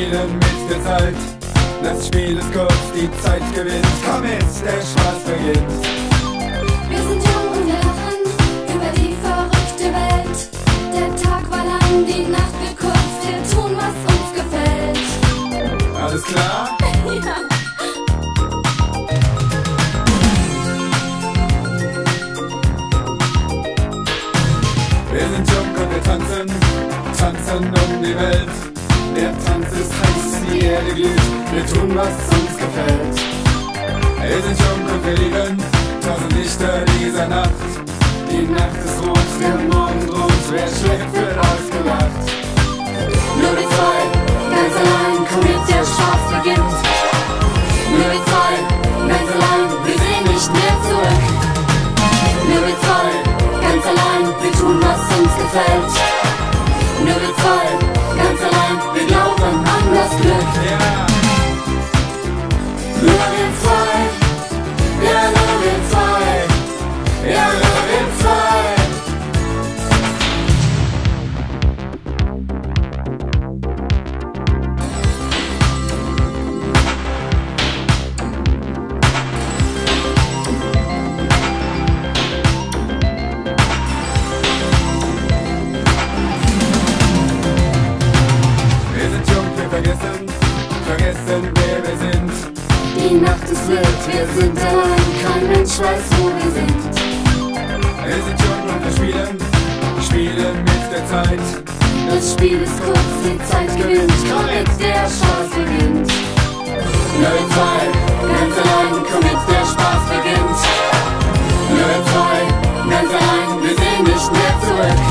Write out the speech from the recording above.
spielen mit der Zeit. Das Spiel ist kurz, die Zeit gewinnt. Komm mit, der Spaß beginnt. Wir sind jung und wir lachen über die verrückte Welt. Der Tag war lang, die Nacht wird kurz. Wir tun, was uns gefällt. Alles klar? Ja. Wir sind jung und wir tanzen, tanzen um die Welt. Der Tanz ist heiß, die Erde glüht, wir tun, was uns gefällt. Wir sind jung und wir lieben tausend Lichter dieser Nacht. Die Nacht ist rot, der Morgen droht, wer schläft, wird ausgelacht. Nur wir zwei, ganz allein, komm mit, der Spaß beginnt. Nur wir zwei, ganz allein, wir sehen nicht mehr zurück. Nur wir zwei, ganz allein, wir tun, was uns gefällt. Nur wir zwei, ganz allein, wir glauben an das Glück. Ja. Nur wir zwei, ja nur wir zwei, ja nur wir zwei. Wir sind jung, wir vergessen wer wir sind. Die Nacht ist wild, wir sind allein, kein Mensch weiß, wo wir sind. Wir sind jung und wir spielen mit der Zeit. Das Spiel ist kurz, die Zeit gewinnt, komm mit, der Spaß beginnt. Nur wir zwei, ganz allein, komm mit, der Spaß beginnt. Nur wir zwei, ganz allein, wir sehen nicht mehr zurück.